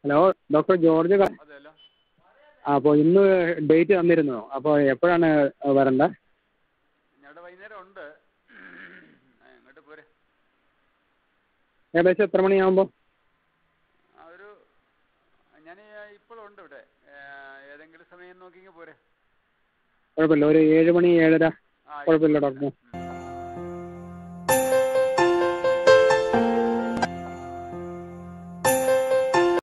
Hello doctor George അതെയല്ലോ. അപ്പോൾ ഇന്ന് ഡേറ്റ് തന്നിരുന്നോ? അപ്പോൾ എപ്പോഴാണ് വരേണ്ടത്? ഞങ്ങളുടെ വൈകുന്നേരം ഉണ്ട്. ഇങ്ങോട്ട് പോരെ. ഏകദേശം എത്ര മണിയാകുമ്പോൾ? ഒരു ഞാൻ ഇപ്പോഴുണ്ട് ഇവിടെ. ഏതെങ്കിലും സമയം നോക്കിങ്ങ് പോരെ. കുഴപ്പമില്ല, ഒരു 7 മണി 7:30 ആ, കുഴപ്പമില്ല ഡോക്ടർ.